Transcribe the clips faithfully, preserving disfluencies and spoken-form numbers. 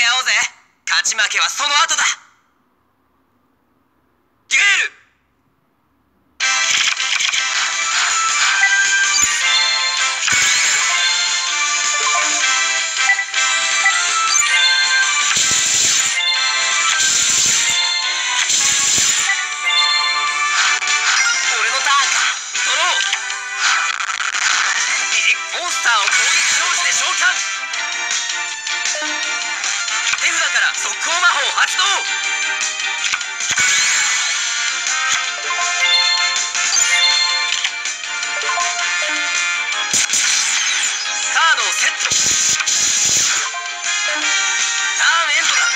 合おうぜ。勝ち負けはその後だ。デュエル。俺のターンか。ドロー。モンスターを攻撃表示で召喚。手札から速攻魔法発動。カードをセット。ターンエンドだ。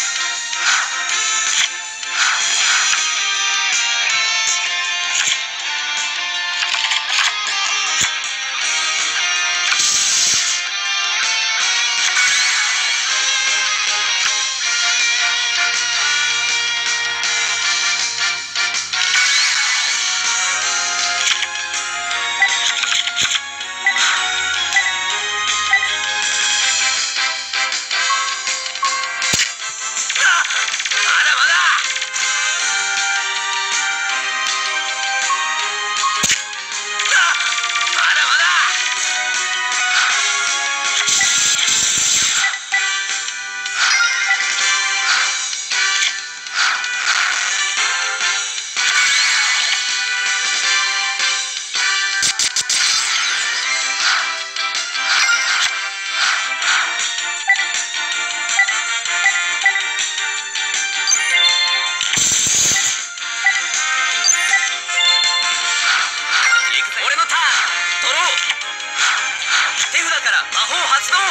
魔法発動。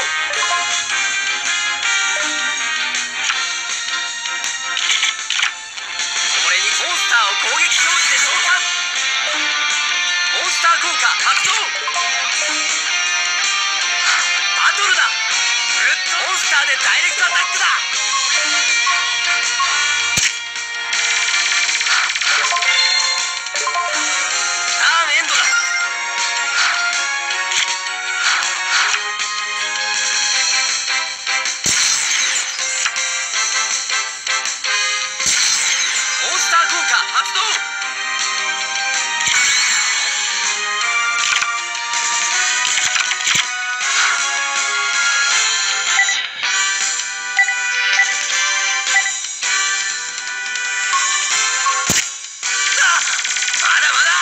俺にモンスターを攻撃表示で召喚。モンスター効果発動。バトルだ。グッドモンスターでダイレクトアタックだ。ターンエンドだ。発動。まだまだ。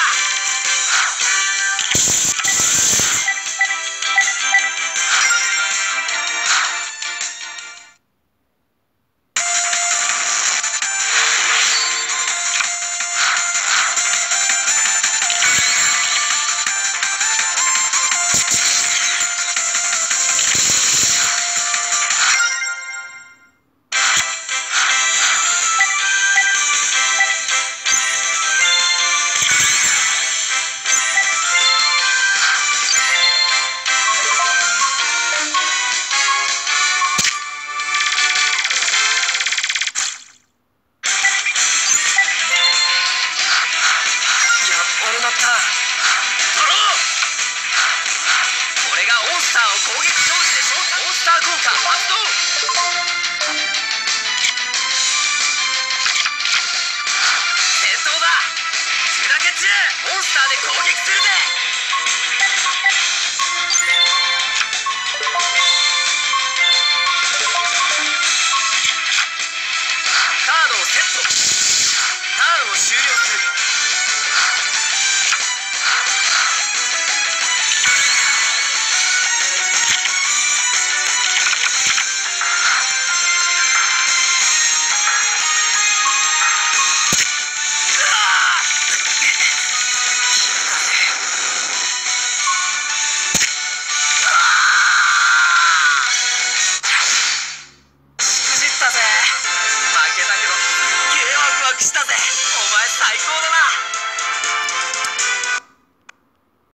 俺のターン。